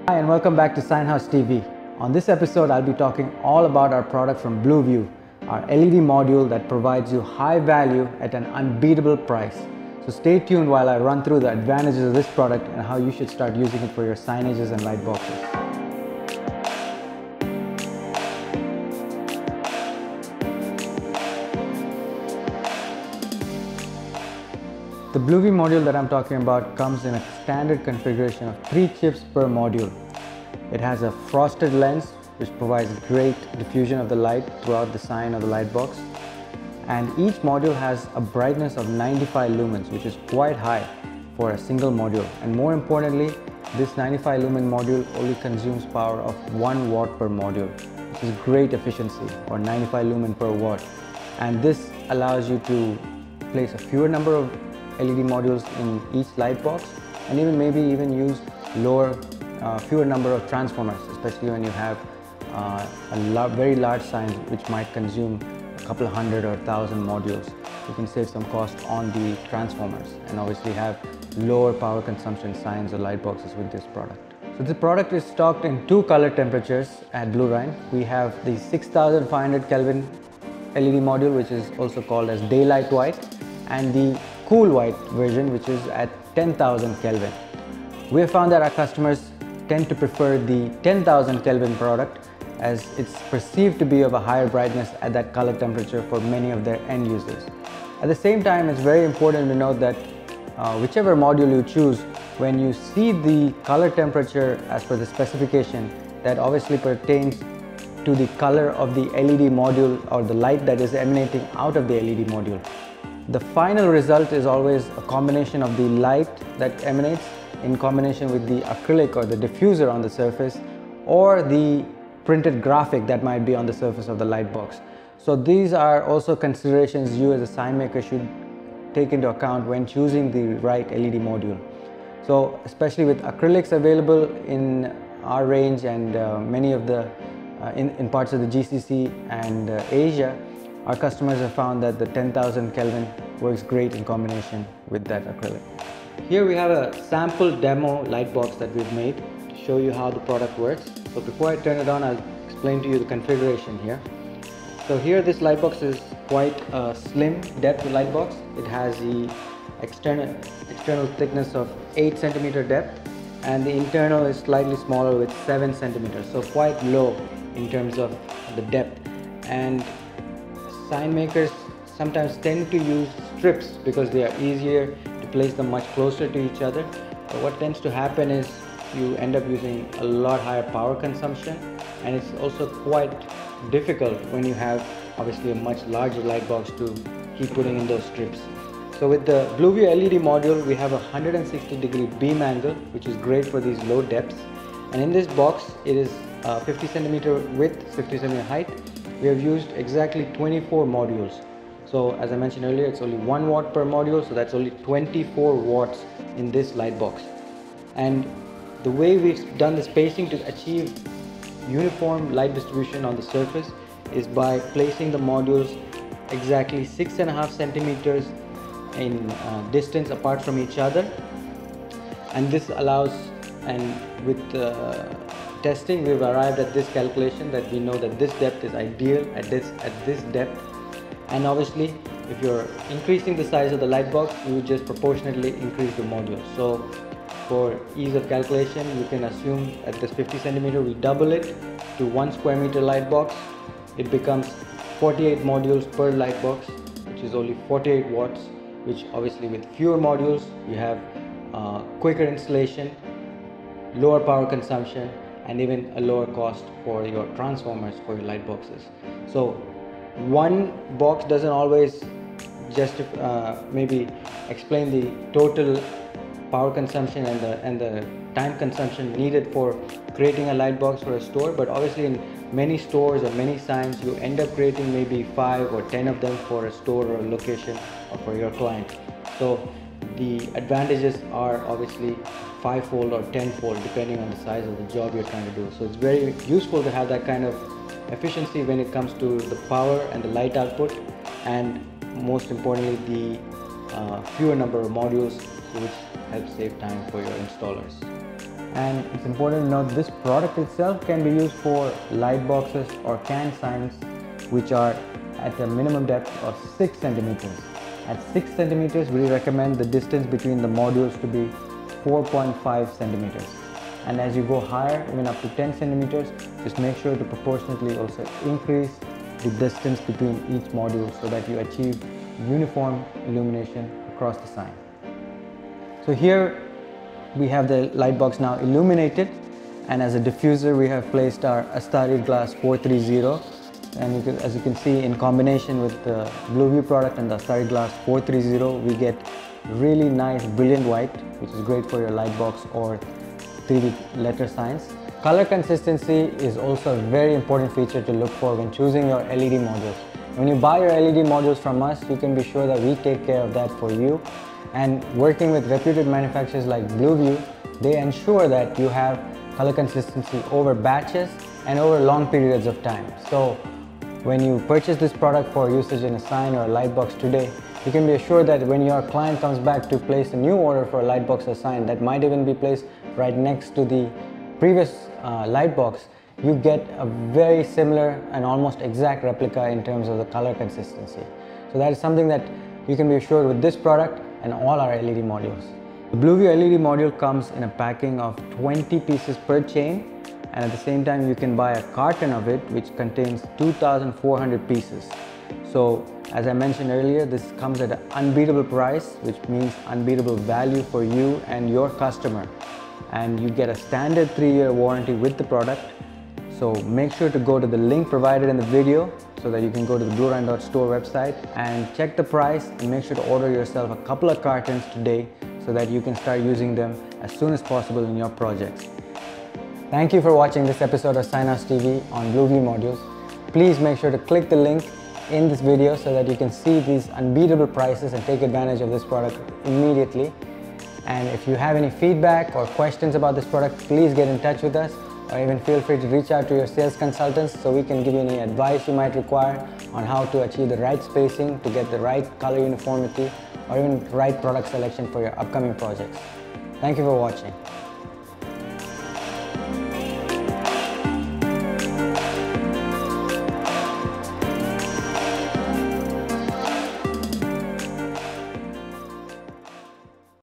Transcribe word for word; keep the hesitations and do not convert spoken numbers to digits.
Hi and welcome back to Signhouse T V. On this episode, I'll be talking all about our product from BlueView, our L E D module that provides you high value at an unbeatable price. So stay tuned while I run through the advantages of this product and how you should start using it for your signages and light boxes. The BlueView module that I'm talking about comes in a standard configuration of three chips per module. It has a frosted lens which provides great diffusion of the light throughout the sign of the light box. And each module has a brightness of ninety-five lumens, which is quite high for a single module. And more importantly, this ninety-five lumen module only consumes power of one watt per module, which is great efficiency, or ninety-five lumen per watt. And this allows you to place a fewer number of L E D modules in each light box, and even maybe even use lower, uh, fewer number of transformers, especially when you have uh, a lot, very large signs which might consume a couple hundred or thousand modules. You can save some cost on the transformers and obviously have lower power consumption signs or light boxes with this product. So the product is stocked in two color temperatures at Blu-Rine. We have the six thousand five hundred Kelvin L E D module, which is also called as daylight white, and the cool white version, which is at ten thousand Kelvin. We have found that our customers tend to prefer the ten thousand Kelvin product as it's perceived to be of a higher brightness at that color temperature for many of their end users. At the same time, it's very important to note that uh, whichever module you choose, when you see the color temperature as per the specification, that obviously pertains to the color of the L E D module or the light that is emanating out of the L E D module. The final result is always a combination of the light that emanates in combination with the acrylic or the diffuser on the surface, or the printed graphic that might be on the surface of the light box. So these are also considerations you as a sign maker should take into account when choosing the right L E D module. So especially with acrylics available in our range and uh, many of the uh, in, in parts of the G C C and uh, Asia, our customers have found that the ten thousand Kelvin works great in combination with that acrylic. Here we have a sample demo light box that we've made to show you how the product works. So before I turn it on, I'll explain to you the configuration here. So here this light box is quite a slim depth light box. It has the external, external thickness of eight centimeter depth, and the internal is slightly smaller with seven centimeters. So quite low in terms of the depth. And sign makers sometimes tend to use strips because they are easier to place them much closer to each other. But what tends to happen is you end up using a lot higher power consumption, and it's also quite difficult when you have obviously a much larger light box to keep putting in those strips. So with the BlueView L E D module, we have a one hundred sixty degree beam angle, which is great for these low depths. And in this box, it is uh, fifty centimeter width, fifty centimeter height. We have used exactly twenty-four modules. So as I mentioned earlier, it's only one watt per module, so that's only twenty-four watts in this light box. And the way we've done the spacing to achieve uniform light distribution on the surface is by placing the modules exactly six and a half centimeters in uh, distance apart from each other. And this allows, and with uh, testing, we've arrived at this calculation that we know that this depth is ideal at this at this depth. And obviously, if you're increasing the size of the light box, you would just proportionately increase the module. So for ease of calculation, you can assume at this fifty centimeter, we double it to one square meter light box. It becomes forty-eight modules per light box, which is only forty-eight watts, which obviously with fewer modules, you have uh, quicker installation, lower power consumption, and even a lower cost for your transformers for your light boxes. So one box doesn't always just uh, maybe explain the total power consumption and the and the time consumption needed for creating a light box for a store, but obviously in many stores or many signs, you end up creating maybe five or ten of them for a store or a location or for your client. So the advantages are obviously five-fold or ten-fold depending on the size of the job you're trying to do. So it's very useful to have that kind of efficiency when it comes to the power and the light output, and most importantly the uh, fewer number of modules, which helps save time for your installers. And it's important to note this product itself can be used for light boxes or can signs which are at a minimum depth of six centimeters. At six centimeters, we recommend the distance between the modules to be four point five centimeters. And as you go higher, even up to ten centimeters, just make sure to proportionately also increase the distance between each module so that you achieve uniform illumination across the sign. So here we have the light box now illuminated, and as a diffuser we have placed our Astari Glass four three zero, and you can, as you can see, in combination with the Blueview product and the Astari Glass four three zero, we get really nice brilliant white, which is great for your light box or three D letter signs. Color consistency is also a very important feature to look for when choosing your L E D modules. When you buy your L E D modules from us, you can be sure that we take care of that for you. And working with reputed manufacturers like Blueview, they ensure that you have color consistency over batches and over long periods of time. So when you purchase this product for usage in a sign or a light box today, you can be assured that when your client comes back to place a new order for a light box or sign that might even be placed right next to the previous uh, light box, you get a very similar and almost exact replica in terms of the color consistency. So that is something that you can be assured with this product and all our L E D modules. The Blueview L E D module comes in a packing of twenty pieces per chain, and at the same time you can buy a carton of it which contains two thousand four hundred pieces. So as I mentioned earlier, this comes at an unbeatable price, which means unbeatable value for you and your customer. And you get a standard three year warranty with the product. So make sure to go to the link provided in the video so that you can go to the Bluerine dot store website and check the price, and make sure to order yourself a couple of cartons today so that you can start using them as soon as possible in your projects. Thank you for watching this episode of SignHouse T V on Blueview modules. Please make sure to click the link in this video so that you can see these unbeatable prices and take advantage of this product immediately. And if you have any feedback or questions about this product, please get in touch with us, or even feel free to reach out to your sales consultants so we can give you any advice you might require on how to achieve the right spacing to get the right color uniformity or even right product selection for your upcoming projects. Thank you for watching.